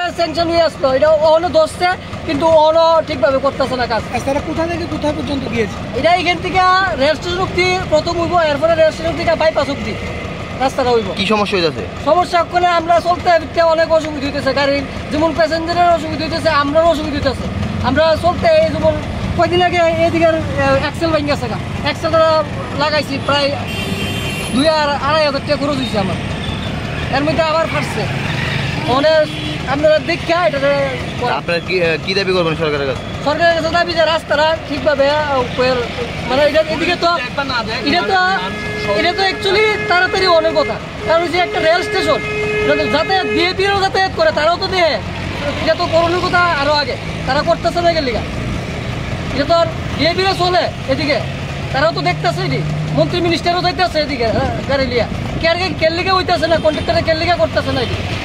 Sanction হয়ে আসলো, এটা অনও ধরছে কিন্তু অনও ঠিকভাবে করতেছে না কাজ। তারা কোথা থেকে কোথায় পর্যন্ত গিয়েছে? এটা এখান থেকে রেল স্টেশন অব্দি প্রথম হইব, এরপরে রেল স্টেশন থেকে বাইপাস অব্দি রাস্তাটা হইব। কি সমস্যা হইতেছে? সমস্যা করে আমরা চলতে ফিরতে অনেক অসুবিধা হইতেছে, গাড়ির যেমন প্যাসেঞ্জারের অসুবিধা হইতেছে, আমরাও অসুবিধা হইতেছে। আমরা চলতে এই যেমন কয়দিন আগে এদিকে এক্সেল ভাঙ গেছে, এক্সেলটা লাগাইছি প্রায় 2,000-2,500 টাকা খরচ হয়েছে আমার, এর মধ্যে আবার ফাটছে। অনেক আপনারা দেখা এটা আপনারা কি দাবি করবেন সরকারের কাছে? সরকারের কাছে দাবি যে রাস্তাটা ঠিকভাবে মানে এদিকে তো এটা তো অ্যাকচুয়ালি তাড়াতাড়ি অনেক কথা, কারণ যে একটা রেল স্টেশন যাতায়াত বিএপিরও যাতায়াত করে, তারাও তো দেয়, এটা তো করণের কথা আরও আগে, তারা করতেছে না গেলিগা, এটা তো আর বিএপিরও চলে এদিকে, তারাও তো দেখতেছে, এটি মন্ত্রী মিনিস্টারও যাইতেছে এদিকে গাড়ি লিয়া, কেয়ার লিগে হইতেছে না, কন্ট্রাক্টরে কেয়ার লিগা করতেছে না এটি।